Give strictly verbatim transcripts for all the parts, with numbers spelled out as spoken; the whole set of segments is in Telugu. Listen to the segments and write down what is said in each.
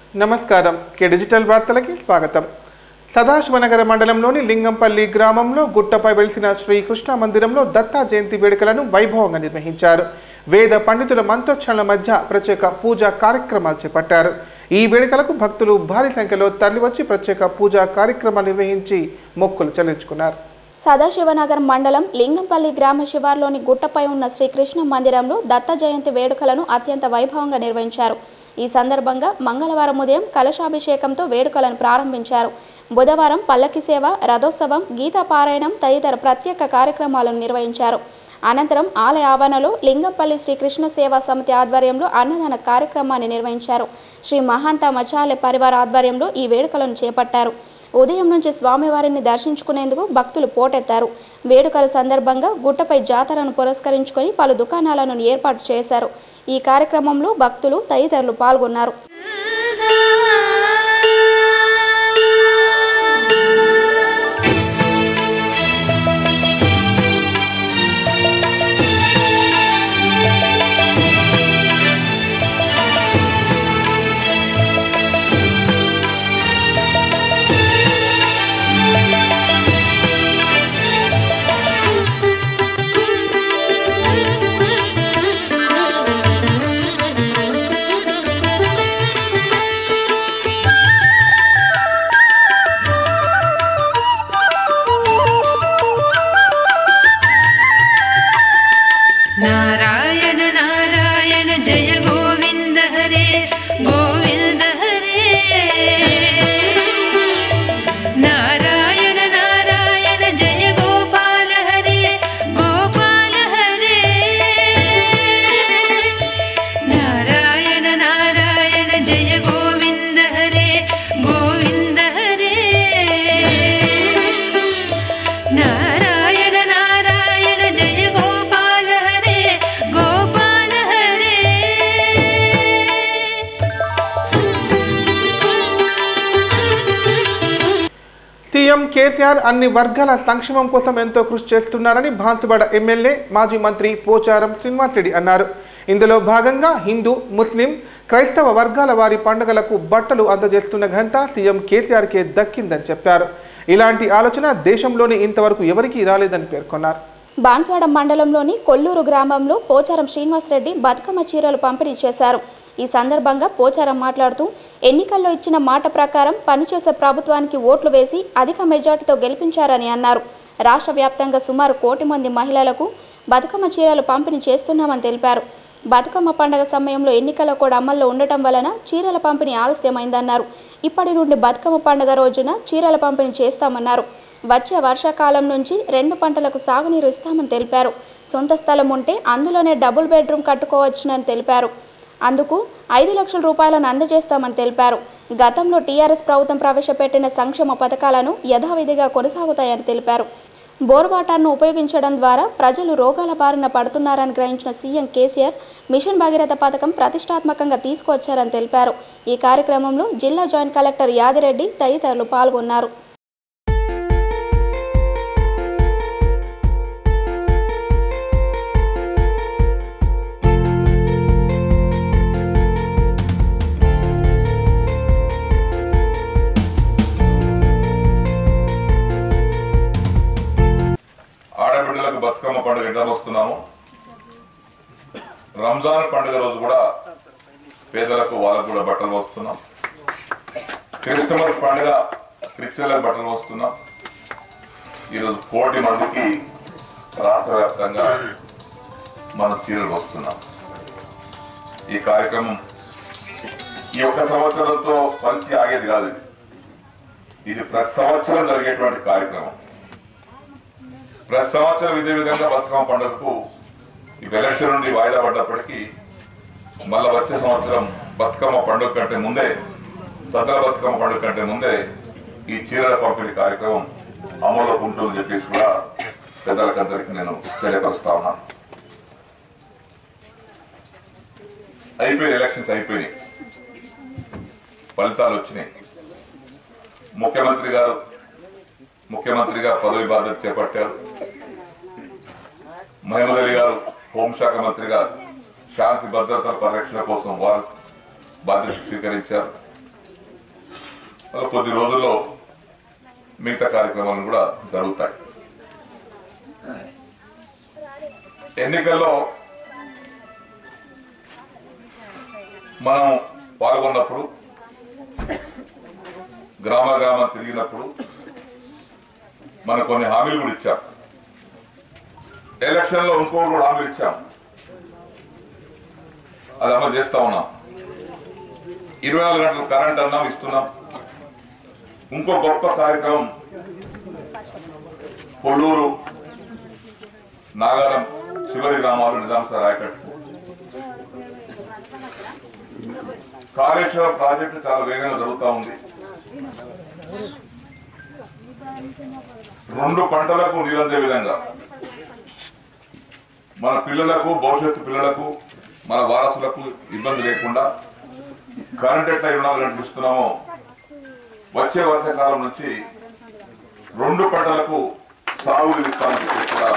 నమస్కారం కే డిజిటల్ వార్తలకి స్వాగతం. సదాశివనగర మండలంలోని లింగంపల్లి గ్రామంలో గుట్టపై వెలిసిన శ్రీ కృష్ణ మందిరంలో దత్తా జయంతి వేడుకలను వైభవంగా నిర్వహించారు. వేద పండితుల మంత్రోచ్చరణల మధ్య ప్రత్యేక పూజా కార్యక్రమాలు చేపట్టారు. ఈ వేడుకలకు భక్తులు భారీ సంఖ్యలో తరలివచ్చి ప్రత్యేక పూజా కార్యక్రమాలు నిర్వహించి మొక్కులు చెల్లించుకున్నారు. సదాశివనగర్ మండలం లింగంపల్లి గ్రామ శివార్లోని గుట్టపై ఉన్న శ్రీకృష్ణ మందిరంలో దత్త జయంతి వేడుకలను అత్యంత వైభవంగా నిర్వహించారు. ఈ సందర్భంగా మంగళవారం ఉదయం కలశాభిషేకంతో వేడుకలను ప్రారంభించారు. బుధవారం పల్లకి సేవ, రథోత్సవం, గీతా పారాయణం తదితర ప్రత్యేక కార్యక్రమాలను నిర్వహించారు. అనంతరం ఆలయ ఆవరణలో లింగంపల్లి శ్రీకృష్ణ సేవా సమితి ఆధ్వర్యంలో అన్నదాన కార్యక్రమాన్ని నిర్వహించారు. శ్రీ మహాంత మచాలె పరివార ఆధ్వర్యంలో ఈ వేడుకలను చేపట్టారు. ఉదయం నుంచి స్వామివారిని దర్శించుకునేందుకు భక్తులు పోటెత్తారు. వేడుకల సందర్భంగా గుట్టపై జాతరను పురస్కరించుకొని పలు దుకాణాలను ఏర్పాటు చేశారు. ఈ కార్యక్రమంలో భక్తులు తదితరులు పాల్గొన్నారు. नारायण नारायण जय गोविंद हरे गोविंद हरे नारायण नारायण जय गोपाल हरे गोपाल हरे नारायण नारायण जय गोविंद हरे गोविंद हरे नारायण नारायण जय गोपाल हरे गोपाल हरे సీఎం కేసీఆర్ అన్ని వర్గాల సంక్షేమం కోసం ఎంతో కృషి చేస్తున్నారని బాన్సువాడ ఎమ్మెల్యే మాజీ మంత్రి పోచారం శ్రీనివాసరెడ్డి అన్నారు. ఇందులో భాగంగా హిందూ, ముస్లిం, క్రైస్తవ వర్గాల వారి పండుగలకు బట్టలు అందజేస్తున్న ఘనత సీఎం కేసీఆర్కే దక్కిందని చెప్పారు. ఇలాంటి ఆలోచన దేశంలోని ఇంతవరకు ఎవరికీ రాలేదని పేర్కొన్నారు. బాన్సువాడ మండలంలోని కొల్లూరు గ్రామంలో పోచారం శ్రీనివాసరెడ్డి బతుకమ్మ చీరలు పంపిణీ చేశారు. ఈ సందర్భంగా పోచారం మాట్లాడుతూ ఎన్నికల్లో ఇచ్చిన మాట ప్రకారం పనిచేసే ప్రభుత్వానికి ఓట్లు వేసి అధిక మెజార్టీతో గెలిపించారని అన్నారు. రాష్ట్ర వ్యాప్తంగా సుమారు కోటి మంది మహిళలకు బతుకమ్మ చీరలు పంపిణీ చేస్తున్నామని తెలిపారు. బతుకమ్మ పండుగ సమయంలో ఎన్నికల కూడా అమల్లో ఉండటం వలన చీరల పంపిణీ ఆలస్యమైందన్నారు. ఇప్పటి నుండి బతుకమ్మ పండుగ రోజున చీరల పంపిణీ చేస్తామన్నారు. వచ్చే వర్షాకాలం నుంచి రెండు పంటలకు సాగునీరు ఇస్తామని తెలిపారు. సొంత స్థలం ఉంటే అందులోనే డబుల్ బెడ్రూమ్ కట్టుకోవచ్చునని తెలిపారు. అందుకు ఐదు లక్షల రూపాయలను అందజేస్తామని తెలిపారు. గతంలో టీఆర్ఎస్ ప్రభుత్వం ప్రవేశపెట్టిన సంక్షేమ పథకాలను యథావిధిగా కొనసాగుతాయని తెలిపారు. బోర్ వాటర్ను ఉపయోగించడం ద్వారా ప్రజలు రోగాల బారిన పడుతున్నారని గ్రహించిన సీఎం కేసీఆర్ మిషన్ భగీరథ పథకం ప్రతిష్టాత్మకంగా తీసుకొచ్చారని తెలిపారు. ఈ కార్యక్రమంలో జిల్లా జాయింట్ కలెక్టర్ యాదిరెడ్డి తదితరులు పాల్గొన్నారు. ఆడబిడ్డలకు బతుకమ్మ పండుగ ఎట్లా వస్తున్నాము, రంజాన్ పండుగ రోజు కూడా పేదలకు వాళ్ళకు కూడా బట్టలు వస్తున్నాం, క్రిస్టమస్ పండుగ క్రిస్టియన్లకు బట్టలు వస్తున్నాం. ఈరోజు కోటి మందికి రాష్ట్ర వ్యాప్తంగా మనం చీరలు వస్తున్నాం. ఈ కార్యక్రమం ఈ ఒక్క సంవత్సరంతో పంచి ఆగేది కాదు. ఇది ప్రతి సంవత్సరం జరిగేటువంటి కార్యక్రమం. ప్రతి సంవత్సరం ఇదే విధంగా బతుకమ్మ పండుగకు ఈ ఎలక్షన్ నుండి వాయిదా పడ్డప్పటికీ మళ్ళీ వచ్చే సంవత్సరం బతుకమ్మ పండుగ కంటే ముందే, సద్దుల బతుకమ్మ పండుగ కంటే ముందే ఈ చీరల పంపిణీ కార్యక్రమం అమల్లోకి ఉంటుందని చెప్పేసి కూడా పెద్దలకందరికీ నేను తెలియపరుస్తా ఉన్నాను. అయిపోయిన ఎలక్షన్స్ అయిపోయినాయి, ఫలితాలు వచ్చినాయి. ముఖ్యమంత్రి గారు ముఖ్యమంత్రిగా పదవి బాధ్యత చేపట్టారు. మహమూద్ అలీ గారు హోంశాఖ మంత్రిగా శాంతి భద్రతల పరిరక్షణ కోసం వారు బాధ్యత స్వీకరించారు. కొద్ది రోజుల్లో మిగతా కార్యక్రమాలు కూడా జరుగుతాయి. ఎన్నికల్లో మనం పాల్గొన్నప్పుడు, గ్రామ గ్రామం తిరిగినప్పుడు మనం కొన్ని హామీలు కూడా ఇచ్చాం. ఎలక్షన్లో ఇంకోటి కూడా హామీలు ఇచ్చాం, అది అమలు చేస్తా ఉన్నాం. ఇరవై నాలుగు గంటల కరెంట్ అన్నాం, ఇస్తున్నాం. ఇంకో గొప్ప కార్యక్రమం కొల్లూరు నాగారం చివరి గ్రామాలు నిజాం సార్ ఆయకట్టు కాళేశ్వరం ప్రాజెక్టు చాలా వేగంగా జరుగుతూ ఉంది. రెండు పంటలకు నీరందే విధంగా మన పిల్లలకు, భవిష్యత్తు పిల్లలకు, మన వారసులకు ఇబ్బంది లేకుండా కరెంట్ ఎట్లా ఇరవై నాలుగు గంటలు ఇస్తున్నామో వచ్చే వర్షాకాలం నుంచి రెండు పంటలకు సాగులు ఇస్తామని కూడా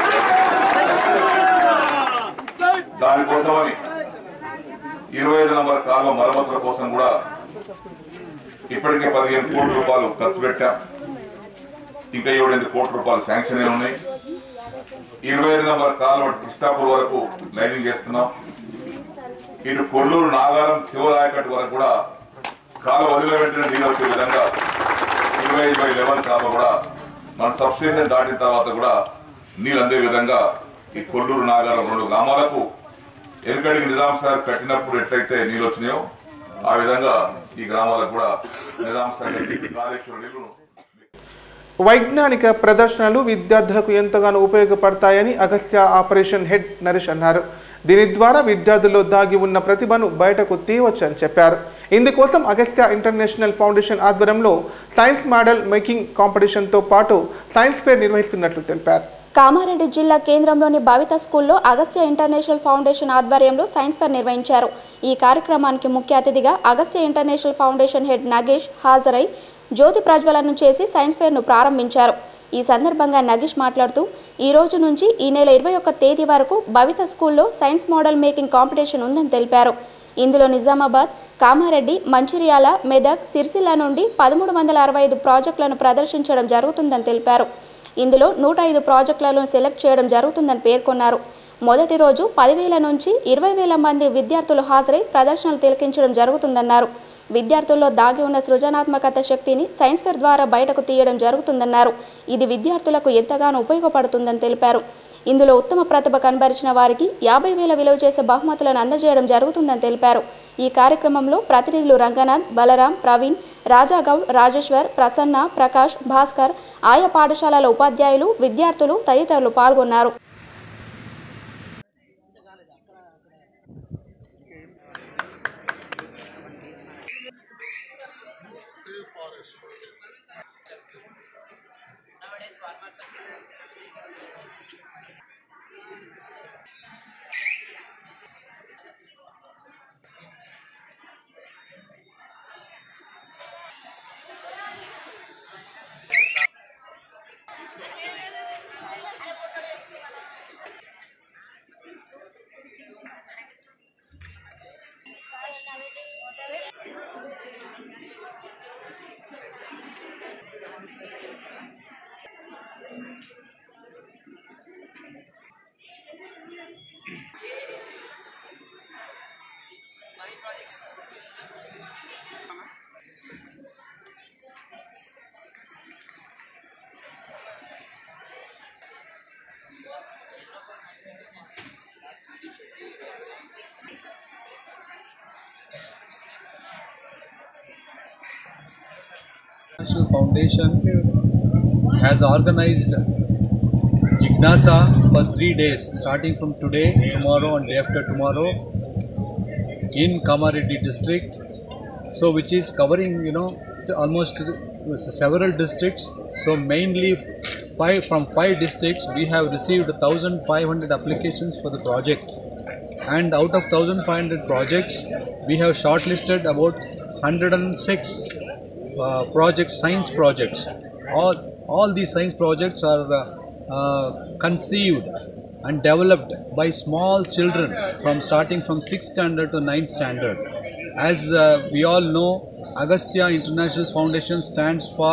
దానికోసమని ఇరవై ఐదు నంబర్ కాలువ మరమ్మతుల కోసం కూడా ఇప్పటికే పదిహేను కోట్ల రూపాయలు ఖర్చు పెట్టాం. ఇంకా ఏడెనిమిది కోట్ల రూపాయలు శాంక్షన్ అయి ఉన్నాయి. ఇరవై ఐదు నంబర్ కాలువ కృష్ణాపూర్ వరకు లైనింగ్ చేస్తున్నాం. ఇటు కొల్లూరు నాగారం చివరి ఆయకట్టు వరకు కూడా కాలువ వదిలి వెంటనే నీళ్ళు వచ్చే విధంగా ఇరవై ఐదు బై లెవెన్ కాలువ కూడా మన సబ్స్టేషన్ దాటిన తర్వాత కూడా నీళ్ళు అందే విధంగా ఈ కొల్లూరు నాగారం రెండు గ్రామాలకు ఎనకడికి నిజాం సార్ కట్టినప్పుడు ఎట్లయితే నీళ్ళు వచ్చినాయో ఆ విధంగా ఈ గ్రామాలకు కూడా నిజాం సార్ కాళేశ్వర నీళ్లు. వైజ్ఞానిక ప్రదర్శనలు విద్యార్థులకు ఎంతగానో ఉపయోగపడతాయని అగస్త్య ఆపరేషన్ హెడ్ నరేష్ అన్నారు. దీని ద్వారా విద్యార్థుల్లో దాగి ఉన్న ప్రతిభను బయటకు తీయవచ్చని చెప్పారు. ఇందుకోసం అగస్త్య ఇంటర్నేషనల్ ఫౌండేషన్ ఆధ్వర్యంలో సైన్స్ మోడల్ మేకింగ్ కాంపిటీషన్తో పాటు సైన్స్ ఫేర్ నిర్వహిస్తున్నట్లు తెలిపారు. కామారెడ్డి జిల్లా కేంద్రంలోని భవిత స్కూల్లో అగస్త్య ఇంటర్నేషనల్ ఫౌండేషన్ ఆధ్వర్యంలో సైన్స్ ఫేర్ నిర్వహించారు. ఈ కార్యక్రమానికి ముఖ్య అతిథిగా Agastya international foundation head Nagesh హాజరై జ్యోతి ప్రజ్వలనం చేసి సైన్స్ ఫేర్ను ప్రారంభించారు. ఈ సందర్భంగా నగేష్ మాట్లాడుతూ ఈ రోజు నుంచి ఈ నెల ఇరవై ఒక్క తేదీ వరకు భవిత స్కూల్లో సైన్స్ మోడల్ మేకింగ్ కాంపిటీషన్ ఉందని తెలిపారు. ఇందులో నిజామాబాద్, కామారెడ్డి, మంచిర్యాల, మెదక్, సిరిసిల్ల నుండి పదమూడు వందల అరవై ఐదు ప్రాజెక్టులను ప్రదర్శించడం జరుగుతుందని తెలిపారు. ఇందులో నూట ఐదు ప్రాజెక్టులను సెలెక్ట్ చేయడం జరుగుతుందని పేర్కొన్నారు. మొదటి రోజు పదివేల నుంచి ఇరవై వేల మంది విద్యార్థులు హాజరై ప్రదర్శనలు తిలకించడం జరుగుతుందన్నారు. విద్యార్థుల్లో దాగి ఉన్న సృజనాత్మకత శక్తిని సైన్స్ ఫేర్ ద్వారా బయటకు తీయడం జరుగుతుందన్నారు. ఇది విద్యార్థులకు ఎంతగానో ఉపయోగపడుతుందని తెలిపారు. ఇందులో ఉత్తమ ప్రతిభ కనబరిచిన వారికి యాభై వేల విలువ చేసే బహుమతులను అందజేయడం జరుగుతుందని తెలిపారు. ఈ కార్యక్రమంలో ప్రతినిధులు రంగనాథ్, బలరాం, ప్రవీణ్, రాజాగౌడ్, రాజేశ్వర్, ప్రసన్న, ప్రకాష్, భాస్కర్, ఆయా పాఠశాలల ఉపాధ్యాయులు, విద్యార్థులు తదితరులు పాల్గొన్నారు. International Foundation has organized Jignasa for three days, starting from today, tomorrow, and day after tomorrow, in Kamareddy district. So, which is covering, you know, almost several districts. So, mainly five from five districts, we have received one thousand five hundred applications for the project, and out of one thousand five hundred projects, we have shortlisted about one hundred six. Uh, projects, science projects. All, all these science projects are uh, uh, conceived and developed by small children from starting from sixth standard to ninth standard. As uh, we all know, Agastya International Foundation stands for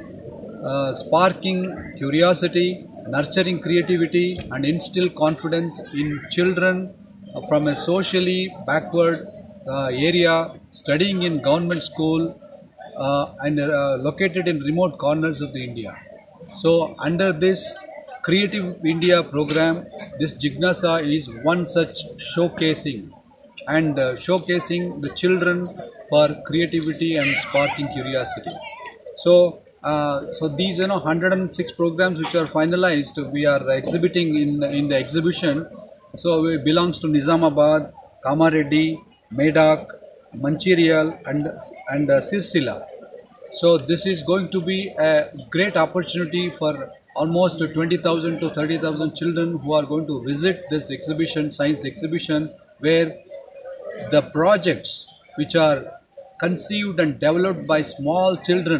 uh, sparking curiosity, nurturing creativity, and instill confidence in children from a socially backward uh, area studying in government school uh, and uh, located in remote corners of the India. So under this Creative India program, this Jignasa is one such showcasing and uh, showcasing the children for creativity and sparking curiosity. So uh, so these you know one hundred six programs which are finalized, we are exhibiting in in the exhibition. So it belongs to Nizamabad, Kamareddy, Medak, Mancherial and and uh, Sircilla. So this is going to be a great opportunity for almost twenty thousand to thirty thousand children who are going to visit this exhibition, science exhibition, where the projects which are conceived and developed by small children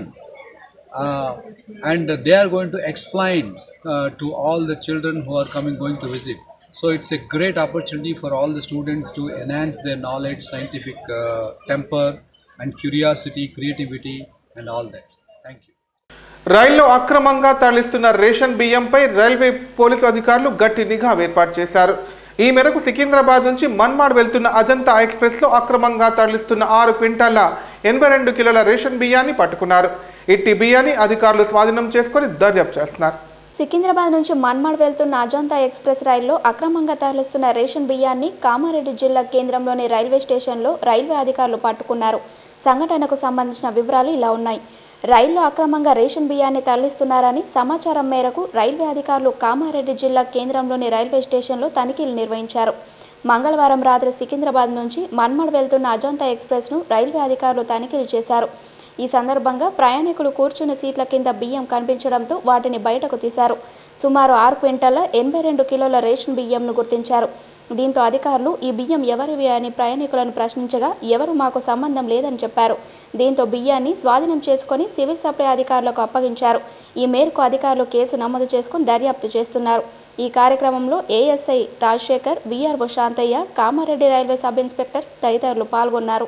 uh, and they are going to explain uh, to all the children who are coming going to visit. So it's a great opportunity for all the students to enhance their knowledge, scientific uh, temper and curiosity, creativity and all that. Thank you. రైల్లో అక్రమంగా తరలిస్తున్న రేషన్ బియ్యంపై రైల్వే పోలీసు అధికారులు గట్టి నిఘా ఏర్పాటు చేశారు. ఈ మేరకు సికింద్రాబాద్ నుంచి మన్మాడ్ వెళ్తున్న అజంతా ఎక్స్ప్రెస్లో అక్రమంగా తరలిస్తున్న ఆరు క్వింటాల ఎనభై రెండు కిలోల రేషన్ బియ్యాన్ని పట్టుకున్నారు. ఇట్టి బియ్యాన్ని అధికారులు స్వాధీనం చేసుకుని దర్యాప్తు చేస్తున్నారు. సికింద్రాబాద్ నుంచి మన్మాడ్ వెళ్తున్న అజంతా ఎక్స్ప్రెస్ రైల్లో అక్రమంగా తరలిస్తున్న రేషన్ బియ్యాన్ని కామారెడ్డి జిల్లా కేంద్రంలోని రైల్వే స్టేషన్లో రైల్వే అధికారులు పట్టుకున్నారు. సంఘటనకు సంబంధించిన వివరాలు ఇలా ఉన్నాయి. రైల్లో అక్రమంగా రేషన్ బియ్యాన్ని తరలిస్తున్నారని సమాచారం మేరకు రైల్వే అధికారులు కామారెడ్డి జిల్లా కేంద్రంలోని రైల్వే స్టేషన్లో తనిఖీలు నిర్వహించారు. మంగళవారం రాత్రి సికింద్రాబాద్ నుంచి మన్మాడ్ వెళ్తున్న అజంతా ఎక్స్ప్రెస్ను రైల్వే అధికారులు తనిఖీలు చేశారు. ఈ సందర్భంగా ప్రయాణికులు కూర్చున్న సీట్ల కింద బియ్యం కనిపించడంతో వాటిని బయటకు తీశారు. సుమారు ఆరు క్వింటాల ఎనభై రెండు కిలోల రేషన్ బియ్యంను గుర్తించారు. దీంతో అధికారులు ఈ బియ్యం ఎవరివి అని ప్రయాణికులను ప్రశ్నించగా ఎవరు మాకు సంబంధం లేదని చెప్పారు. దీంతో బియ్యాన్ని స్వాధీనం చేసుకుని సివిల్ సప్లై అధికారులకు అప్పగించారు. ఈ మేరకు అధికారులు కేసు నమోదు చేసుకుని దర్యాప్తు చేస్తున్నారు. ఈ కార్యక్రమంలో ASI Rajasekhar, VRO Shantayya, Kamareddy railway sub inspector తదితరులు పాల్గొన్నారు.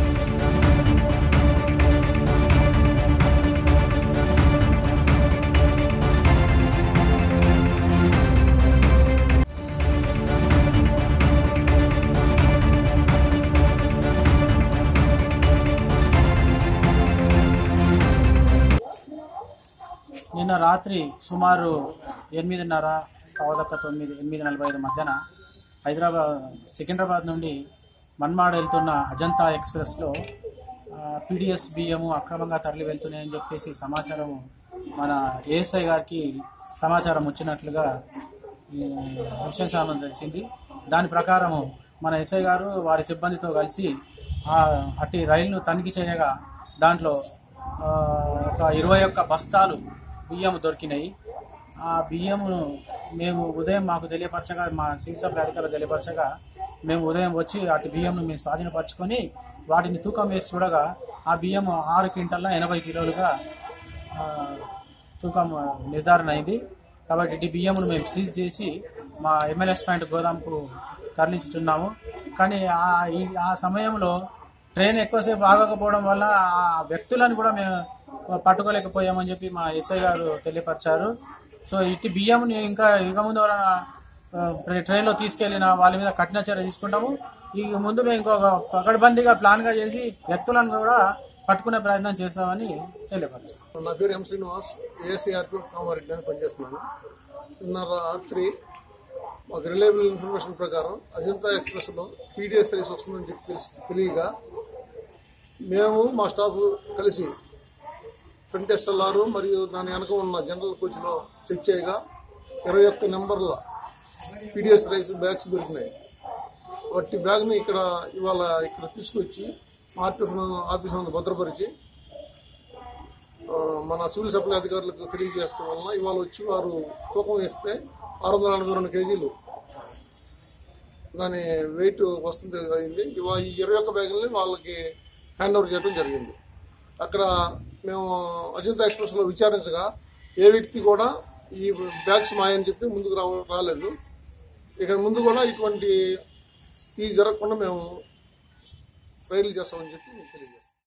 నిన్న రాత్రి సుమారు ఎనిమిదిన్నర కవదక్క తొమ్మిది ఎనిమిది నలభై ఐదు మధ్యన హైదరాబాద్ సికింద్రాబాద్ నుండి మన్మాడ్ వెళ్తున్న అజంతా ఎక్స్ప్రెస్లో పీడిఎస్ బియ్యము అక్రమంగా తరలి వెళ్తున్నాయని చెప్పేసి సమాచారం మన ఏఎస్ఐ గారికి సమాచారం వచ్చినట్లుగా విషయం సామాన్ తెలిసింది. దాని ప్రకారము మన ఎస్ఐ గారు వారి సిబ్బందితో కలిసి అట్టి రైలును తనిఖీ చేయగా దాంట్లో ఒక ఇరవై ఒక్క బస్తాలు బియ్యం దొరికినాయి. ఆ బియ్యమును మేము ఉదయం మాకు తెలియపరచగా, మా సివిల్ సప్లై అధికారులు తెలియపరచగా మేము ఉదయం వచ్చి అటు బియ్యంను మేము స్వాధీనపరచుకొని వాటిని తూకం వేసి చూడగా ఆ బియ్యం ఆరు క్వింటల్ల ఎనభై కిలోలుగా తూకం నిర్ధారణ అయింది. కాబట్టి ఇటు బియ్యమును మేము సీజ్ చేసి మా ఎమ్మెల్యేస్ పాయింట్ గోదాంకు తరలించుతున్నాము. కానీ ఆ సమయంలో ట్రైన్ ఎక్కువసేపు ఆగకపోవడం వల్ల ఆ వ్యక్తులను కూడా మేము పట్టుకోలేకపోయామని చెప్పి మా ఎస్ఐ గారు తెలియపరిచారు. సో ఇటు బియ్యంని ఇంకా ఇంకా ముందు ఎవరైనా ట్రైన్లో తీసుకెళ్లిన వాళ్ళ మీద కఠిన చర్య తీసుకుంటాము. ఈ ముందు మేము ఇంకొక పకడ్బందీగా ప్లాన్ గా చేసి వ్యక్తులను కూడా పట్టుకునే ప్రయత్నం చేస్తామని తెలియపరుస్తాం. నా పేరు ఎం శ్రీనివాస్, ఏసీఆర్పీ కామారెడ్డి అని పనిచేస్తున్నాను. నిన్న రాత్రి మాకు రిలయబుల్ ఇన్ఫర్మేషన్ ప్రకారం అజంతా ఎక్స్ప్రెస్ లో పీడిఎస్ రైస్ వస్తుందని చెప్పి తెలిసి తెలియగా మేము మా స్టాఫ్ కలిసి ఫ్రంట్ ఎస్ఎల్ఆర్ మరియు దాని వెనక ఉన్న జనరల్ కోచ్ లో చెక్ చేయగా ఇరవై ఒక్క నెంబర్ల పీడిఎస్ రైస్ బ్యాగ్స్ దొరికినాయి. వాటి బ్యాగ్ ని ఇక్కడ ఇవాళ ఇక్కడ తీసుకొచ్చి ఆర్పీఎఫ్ ఆఫీస్ ముందు భద్రపరిచి మన సివిల్ సప్లై అధికారులకు తెలియజేయడం వలన ఇవాళ వచ్చి వారు తూకం వేస్తే ఆరు వందల నలభై రెండు కేజీలు దాని వెయిట్ వస్తుంది అయింది. ఇవాళ ఈ ఇరవై ఒక్క బ్యాగుల్ని వాళ్ళకి హ్యాండ్ ఓవర్ చేయడం జరిగింది. అక్కడ మేము అజంతా ఎక్స్ప్రెస్ లో విచారించగా ఏ వ్యక్తి కూడా ఈ బ్యాగ్స్ మాయని చెప్పి ముందుకు రా రాలేదు. ఇక ముందు కూడా ఇటువంటి ఈ జరగకుండా మేము రైలు చేస్తామని చెప్పి తెలియజేస్తాం.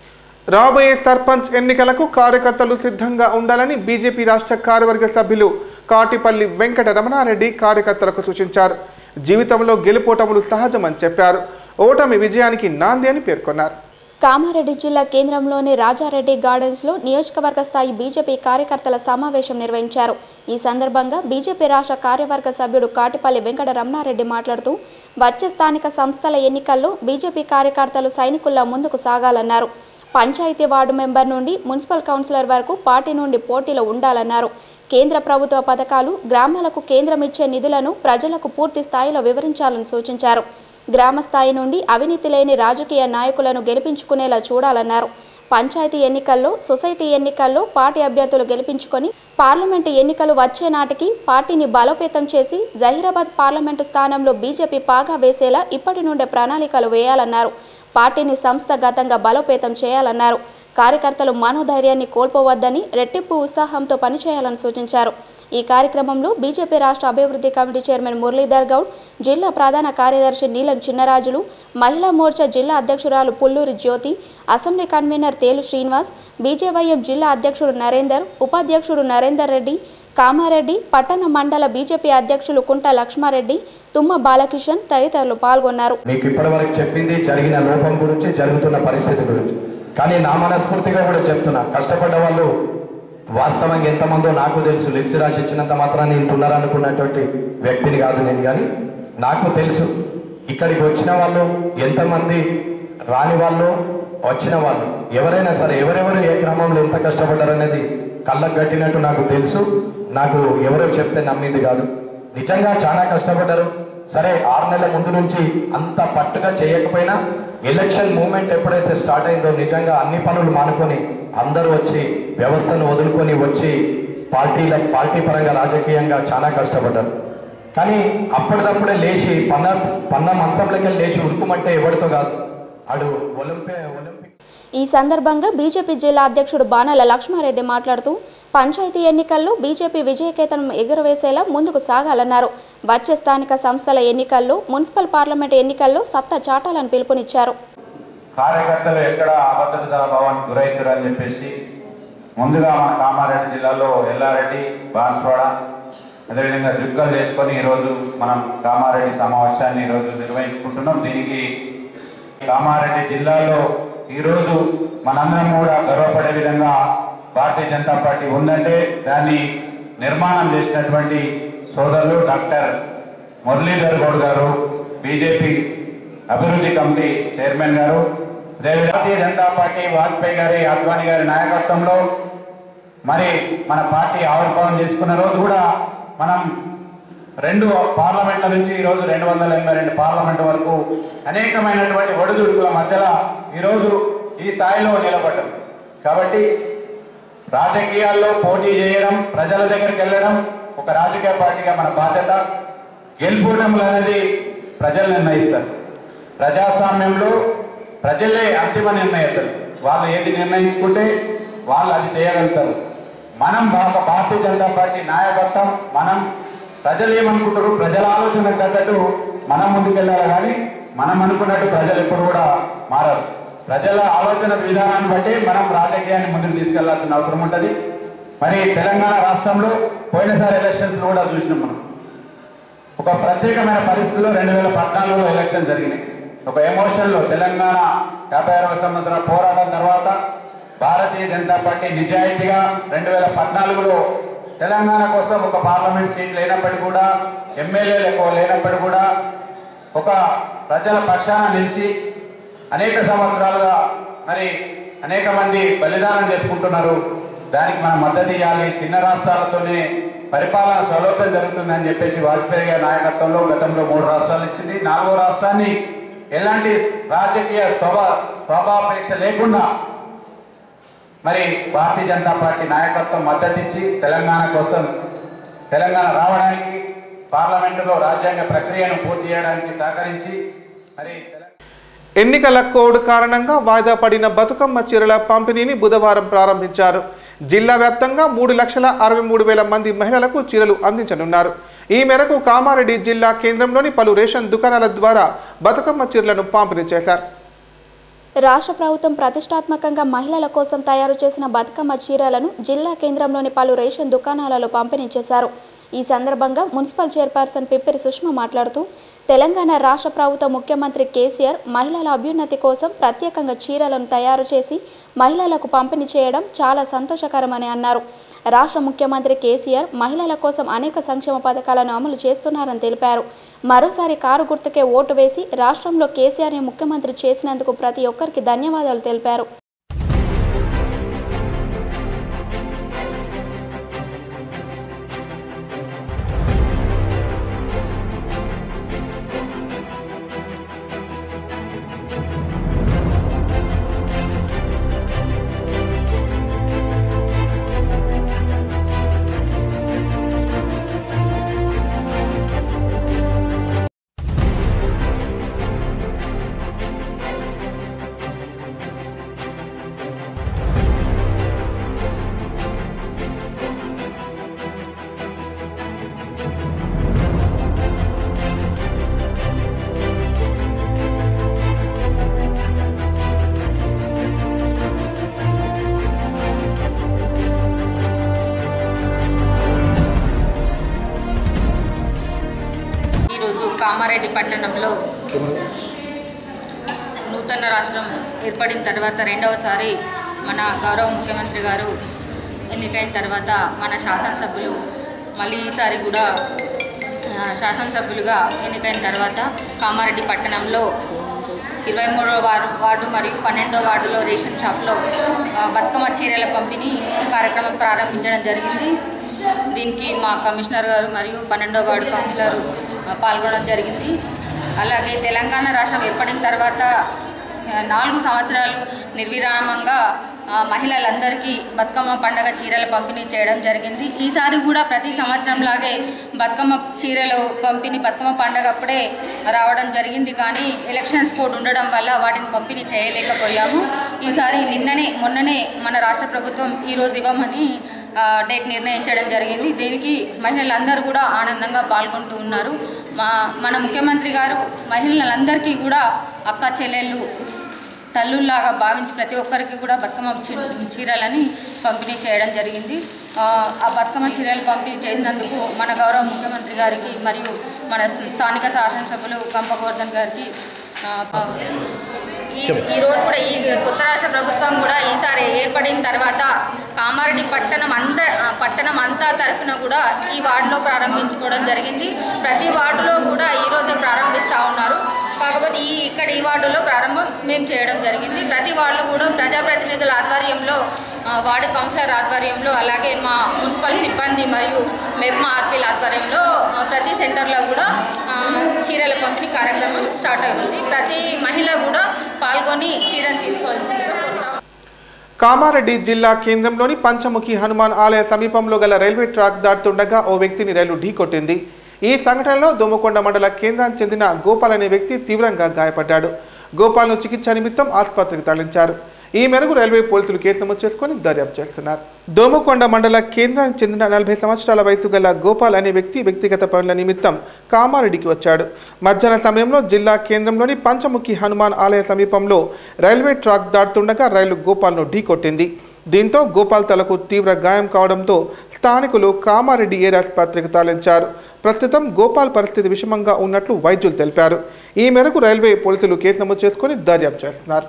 రాబోయే సర్పంచ్ ఎన్నికలకు కార్యకర్తలు సిద్ధంగా ఉండాలని బీజేపీ రాష్ట్ర కార్యవర్గ సభ్యులు కాటిపల్లి వెంకట రమణారెడ్డి కార్యకర్తలకు సూచించారు. జీవితంలో గెలుపోటములు సహజమని చెప్పారు. ఓటమి విజయానికి నాంది అని పేర్కొన్నారు. కామారెడ్డి జిల్లా కేంద్రంలోని రాజారెడ్డి గార్డెన్స్లో నియోజకవర్గ స్థాయి బీజేపీ కార్యకర్తల సమావేశం నిర్వహించారు. ఈ సందర్భంగా బీజేపీ రాష్ట్ర కార్యవర్గ సభ్యుడు కాటిపల్లి వెంకట రమణారెడ్డి మాట్లాడుతూ వచ్చే స్థానిక సంస్థల ఎన్నికల్లో బీజేపీ కార్యకర్తలు సైనికుల్లా ముందుకు సాగాలన్నారు. పంచాయతీ వార్డు మెంబర్ నుండి మున్సిపల్ కౌన్సిలర్ వరకు పార్టీ నుండి పోటీలో ఉండాలన్నారు. కేంద్ర ప్రభుత్వ పథకాలు, గ్రామాలకు కేంద్రం ఇచ్చే నిధులను ప్రజలకు పూర్తి స్థాయిలో వివరించాలని సూచించారు. గ్రామ స్థాయి నుండి అవినీతి లేని రాజకీయ నాయకులను గెలిపించుకునేలా చూడాలన్నారు. పంచాయతీ ఎన్నికల్లో, సొసైటీ ఎన్నికల్లో పార్టీ అభ్యర్థులు గెలిపించుకొని పార్లమెంటు ఎన్నికలు వచ్చే నాటికి పార్టీని బలోపేతం చేసి జహీరాబాద్ పార్లమెంటు స్థానంలో బీజేపీ పాగా వేసేలా ఇప్పటి నుండే ప్రణాళికలు వేయాలన్నారు. పార్టీని సంస్థాగతంగా బలోపేతం చేయాలన్నారు. కార్యకర్తలు మనోధైర్యాన్ని కోల్పోవద్దని, రెట్టింపు ఉత్సాహంతో పనిచేయాలని సూచించారు. ఈ కార్యక్రమంలో బీజేపీ రాష్ట్ర అభివృద్ధి కమిటీ చైర్మన్ మురళీధర్ గౌడ్, జిల్లా ప్రధాన కార్యదర్శి నీలం చిన్నరాజులు, మహిళా మోర్చా జిల్లా అధ్యక్షురాలు పుల్లూరి జ్యోతి, అసెంబ్లీ కన్వీనర్ తేలు శ్రీనివాస్, బీజేవైఎం జిల్లా అధ్యక్షుడు నరేందర్, ఉపాధ్యక్షుడు నరేందర్ రెడ్డి, కామారెడ్డి పట్టణ మండల బీజేపీ అధ్యక్షులు కుంట లక్ష్మారెడ్డి, తుమ్మ బాలకిషన్ తదితరులు పాల్గొన్నారు. మీకు ఇప్పటివరకు చెప్పింది జరిగిన లోపం గురించి, జరుగుతున్న పరిస్థితి గురించి. కానీ నా మనస్ఫూర్తిగా కూడా చెప్తున్నా, కష్టపడ్డ వాళ్ళు వాస్తవంగా ఎంతమందో నాకు తెలుసు. లిస్ట్ రాసి ఇచ్చినంత మాత్రాన్ని ఇంత ఉన్నారనుకున్నటువంటి వ్యక్తిని కాదు నేను. కానీ నాకు తెలుసు ఇక్కడికి వచ్చిన వాళ్ళు ఎంతమంది, రాని వాళ్ళు, వచ్చిన వాళ్ళు ఎవరైనా సరే ఎవరెవరు ఏ క్రమంలో ఎంత కష్టపడ్డారనేది కళ్ళకు కట్టినట్టు నాకు తెలుసు. నాకు ఎవరో చెప్తే నమ్మింది కాదు, నిజంగా చాలా కష్టపడ్డారు. సరే, ఆరు నెలల ముందు నుంచి అంత పట్టుగా చేయకపోయినా ఎలక్షన్ మూమెంట్ ఎప్పుడైతే స్టార్ట్ అయిందో నిజంగా అన్ని పనులు మానుకొని అందరూ వచ్చి వ్యవస్థను వదులుకొని వచ్చి పార్టీల పార్టీ పరంగా రాజకీయంగా చాలా కష్టపడ్డారు. కానీ అప్పటిదప్పుడే లేచి పన్న పన్న మంచంలోకి లేచి ఉరుకుమంటే ఎవరితో కాదు, అడు ఒలింపే ఒలింపిక్. ఈ సందర్భంగా బీజేపీ జిల్లా అధ్యక్షుడు బాణాల లక్ష్మారెడ్డి మాట్లాడుతూ పంచాయతీ ఎన్నికల్లో బీజేపీ విజయకేతనం ఎగురవేసేలా ముందుకు సాగాలన్నారు. వచ్చే స్థానిక సంస్థల ఎన్నికల్లో, మున్సిపల్ పార్లమెంట్ ఎన్నికల్లో సత్తా చాటాలని పిలుపునిచ్చారు. కార్యకర్తలు ఎక్కడ అభద్రతా భావానికి గురవుతారని చెప్పేసి ముందుగా మన కామారెడ్డి జిల్లాలో ఎల్లారెడ్డి, బాన్స్వాడ, అదేవిధంగా జుక్కలు చేసుకొని ఈరోజు మనం కామారెడ్డి సమావేశాన్ని ఈరోజు నిర్వహించుకుంటున్నాం. దీనికి కామారెడ్డి జిల్లాలో ఈరోజు మనందరం కూడా గర్వపడే విధంగా భారతీయ జనతా పార్టీ ఉందంటే దాన్ని నిర్మాణం చేసినటువంటి సోదరులు డాక్టర్ మురళీధర్ గౌడ్ గారు, బీజేపీ అభివృద్ధి కమిటీ చైర్మన్ గారు, అదేవిధంగా భారతీయ జనతా పార్టీ వాజ్పేయి గారి అద్వానీ గారి నాయకత్వంలో మరి మన పార్టీ ఆవిర్భావం చేసుకున్న రోజు కూడా మనం రెండు పార్లమెంట్ల నుంచి ఈరోజు రెండు వందల ఎనభై రెండు పార్లమెంట్ వరకు అనేకమైనటువంటి ఒడిదుడుకుల మధ్యలో ఈరోజు ఈ స్థాయిలో నిలబడ్డం. కాబట్టి రాజకీయాల్లో పోటీ చేయడం, ప్రజల దగ్గరికి వెళ్ళడం ఒక రాజకీయ పార్టీగా మన బాధ్యత. గెలుపోవడములు అనేది ప్రజలు నిర్ణయిస్తారు. ప్రజాస్వామ్యంలో ప్రజలే అంతిమ నిర్ణయిస్తారు. వాళ్ళు ఏది నిర్ణయించుకుంటే వాళ్ళు అది చేయగలుగుతారు. మనం భారతీయ జనతా పార్టీ నాయకత్వం, మనం ప్రజలు ఏమనుకుంటారు, ప్రజల ఆలోచనకు తగ్గట్టు మనం ముందుకెళ్ళాలి. కానీ మనం అనుకున్నట్టు ప్రజలు ఎప్పుడు కూడా మారరు. ప్రజల ఆలోచన విధానాన్ని బట్టి మనం రాజకీయాన్ని ముందుకు తీసుకెళ్లాల్సిన అవసరం ఉంటుంది. మరి తెలంగాణ రాష్ట్రంలో పోయినసారి ఎలక్షన్స్ కూడా చూసినాం మనం. ఒక ప్రత్యేకమైన పరిస్థితుల్లో రెండు వేల పద్నాలుగులో ఎలక్షన్ జరిగినాయి. ఒక ఎమోషన్లో తెలంగాణ యాభై అరవై సంవత్సరాల పోరాటం తర్వాత భారతీయ జనతా పార్టీ నిజాయితీగా రెండు వేల పద్నాలుగులో తెలంగాణ కోసం ఒక పార్లమెంట్ సీట్ లేనప్పటికీ కూడా, ఎమ్మెల్యేలు ఎక్కువ లేనప్పటికీ కూడా ఒక ప్రజల పక్షాన నిలిచి అనేక సంవత్సరాలుగా మరి అనేక మంది బలిదానం చేసుకుంటున్నారు. దానికి మనం మద్దతు ఇవ్వాలి. చిన్న రాష్ట్రాలతోనే పరిపాలన సౌలభ్యం జరుగుతుందని చెప్పేసి వాజ్పేయి గారి నాయకత్వంలో గతంలో మూడు రాష్ట్రాలు ఇచ్చింది. నాలుగో రాష్ట్రాన్ని ఎలాంటి రాజకీయ స్వభా స్వభాపేక్ష లేకుండా మరి భారతీయ జనతా పార్టీ నాయకత్వం మద్దతు ఇచ్చి తెలంగాణ కోసం, తెలంగాణ రావడానికి, పార్లమెంటులో రాజ్యాంగ ప్రక్రియను పూర్తి చేయడానికి సహకరించి మరి ఎన్నికల కోడ్ కారణంగా వాయిదా పడిన బతుకమ్మ చీరల పంపిణీని బుధవారం ప్రారంభించారు. జిల్లా వ్యాప్తంగా మూడు లక్షల అరవై మూడు వేల మంది మహిళలకు చీరలు అందించనున్నారు. ఈ మేరకు కామారెడ్డి జిల్లా కేంద్రంలోని పలు రేషన్ దుకాణాల ద్వారా బతుకమ్మ చీరలను పంపిణీ చేశారు. రాష్ట్ర ప్రభుత్వం ప్రతిష్టాత్మకంగా మహిళల కోసం తయారు చేసిన బతుకమ్మ చీరలను జిల్లా కేంద్రంలోని పలు రేషన్ దుకాణాలలో పంపిణీ చేశారు. ఈ సందర్భంగా మున్సిపల్ చైర్పర్సన్ పిప్పిరి సుష్మ మాట్లాడుతూ తెలంగాణ రాష్ట్ర ప్రభుత్వ ముఖ్యమంత్రి కేసీఆర్ మహిళల అభ్యున్నతి కోసం ప్రత్యేకంగా చీరలను తయారు చేసి మహిళలకు పంపిణీ చేయడం చాలా సంతోషకరమని అన్నారు. రాష్ట్ర ముఖ్యమంత్రి కేసీఆర్ మహిళల కోసం అనేక సంక్షేమ పథకాలను అమలు చేస్తున్నారని తెలిపారు. మరోసారి కారు గుర్తుకే ఓటు వేసి రాష్ట్రంలో కేసీఆర్ని ముఖ్యమంత్రి చేసినందుకు ప్రతి ఒక్కరికి ధన్యవాదాలు తెలిపారు. ఈరోజు కామారెడ్డి పట్టణంలో నూతన రాష్ట్రం ఏర్పడిన తర్వాత రెండవసారి మన గౌరవ ముఖ్యమంత్రి గారు ఎన్నికైన తర్వాత మన శాసనసభ్యులు మళ్ళీ ఈసారి కూడా శాసనసభ్యులుగా ఎన్నికైన తర్వాత కామారెడ్డి పట్టణంలో ఇరవై మూడవ వార్డు వార్డు మరియు పన్నెండవ వార్డులో రేషన్ షాప్లో బతుకమ్మ చీరల పంపిణీ కార్యక్రమం ప్రారంభించడం జరిగింది. దీనికి మా కమిషనర్ గారు మరియు పన్నెండవ వార్డు కౌన్సిలర్ పాల్గొనడం జరిగింది. అలాగే తెలంగాణ రాష్ట్రం ఏర్పడిన తర్వాత నాలుగు సంవత్సరాలు నిర్విరామంగా మహిళలందరికీ బతుకమ్మ పండుగ చీరల పంపిణీ చేయడం జరిగింది. ఈసారి కూడా ప్రతి సంవత్సరంలాగే బతుకమ్మ చీరలు పంపిణీ బతుకమ్మ పండుగ అప్పుడే రావడం జరిగింది. కానీ ఎలక్షన్స్ కోడ్ ఉండడం వల్ల వాటిని పంపిణీ చేయలేకపోయాము. ఈసారి నిన్ననే మొన్ననే మన రాష్ట్ర ప్రభుత్వం ఈరోజు ఇవ్వమని డేట్ నిర్ణయించడం జరిగింది. దీనికి మహిళలందరూ కూడా ఆనందంగా పాల్గొంటూ ఉన్నారు. మా మన ముఖ్యమంత్రి గారు మహిళలందరికీ కూడా అక్క చెల్లెళ్ళు తల్లుల్లాగా భావించి ప్రతి ఒక్కరికి కూడా బతుకమ్మ చీరలని పంపిణీ చేయడం జరిగింది. ఆ బతుకమ్మ చీరలు పంపిణీ చేసినందుకు మన గౌరవ ముఖ్యమంత్రి గారికి మరియు మన స్థానిక శాసనసభ్యులు గంప గోవర్ధన్ గారికి ఈ ఈరోజు కూడా ఈ కొత్త రాష్ట్ర ప్రభుత్వం కూడా ఈసారి ఏర్పడిన తర్వాత కామారెడ్డి పట్టణం అంతా పట్టణం అంతా తరఫున కూడా ఈ వార్డులో ప్రారంభించుకోవడం జరిగింది. ప్రతి వార్డులో కూడా ఈరోజే ప్రారంభిస్తూ ఉన్నారు. కాకపోతే ఈ ఇక్కడ ఈ వార్డులో ప్రారంభం మేము చేయడం జరిగింది. ప్రతి వార్డులో కూడా ప్రజాప్రతినిధుల ఆధ్వర్యంలో వార్డు కౌన్సిలర్ ఆధ్వర్యంలో అలాగే మా మున్సిపల్ సిబ్బంది మరియు మెప్మా ఆర్పీల ఆధ్వర్యంలో ప్రతి సెంటర్లో కూడా చీరల పంపిణీ కార్యక్రమం స్టార్ట్ అవుతుంది. ప్రతి మహిళ కూడా పాల్గొని చీరను తీసుకోవాల్సిందిగా కోరుతాం. కామారెడ్డి జిల్లా కేంద్రంలోని పంచముఖి హనుమాన్ ఆలయ సమీపంలో గల రైల్వే ట్రాక్ దాటుతుండగా ఓ వ్యక్తిని రైలు ఢీకొట్టింది. ఈ సంఘటనలో దోమకొండ మండల కేంద్రానికి చెందిన గోపాల్ అనే వ్యక్తి తీవ్రంగా గాయపడ్డాడు. గోపాల్ను చికిత్స నిమిత్తం ఆసుపత్రికి తరలించారు. ఈ మేరకు రైల్వే పోలీసులు కేసు నమోదు చేసుకుని దర్యాప్తు చేస్తున్నారు. దోమకొండ మండల కేంద్రానికి చెందిన నలభై సంవత్సరాల వయసు గల గోపాల్ అనే వ్యక్తి వ్యక్తిగత పనుల నిమిత్తం కామారెడ్డికి వచ్చాడు. మధ్యాహ్న సమయంలో జిల్లా కేంద్రంలోని పంచముఖి హనుమాన్ ఆలయ సమీపంలో రైల్వే ట్రాక్ దాటుతుండగా రైలు గోపాల్ను ఢీకొట్టింది. దీంతో గోపాల్ తలకు తీవ్ర గాయం కావడంతో స్థానికులు కామారెడ్డి ఏరియా ఆసుపత్రికి తరలించారు. ప్రస్తుతం గోపాల్ పరిస్థితి విషమంగా ఉన్నట్లు వైద్యులు తెలిపారు. ఈ మేరకు రైల్వే పోలీసులు కేసు నమోదు చేసుకుని దర్యాప్తు చేస్తున్నారు.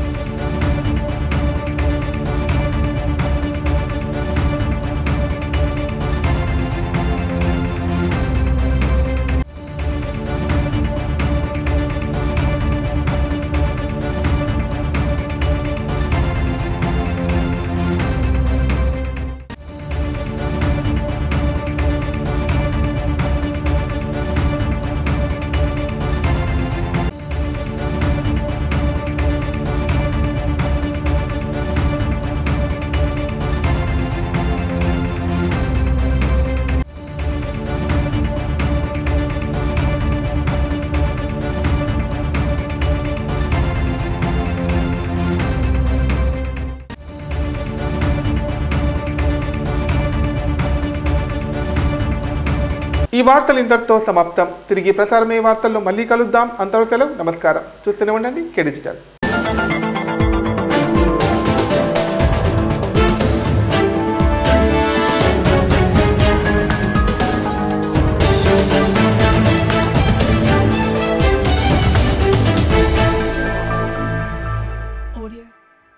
ఈ వార్తలు ఇంతటితో సమాప్తం. తిరిగి ప్రసారమయ్యే వార్తల్లో మళ్ళీ కలుద్దాం. అంతవరకు సెలవు. నమస్కారం. చూస్తూనే ఉండండి కే డిజిటల్.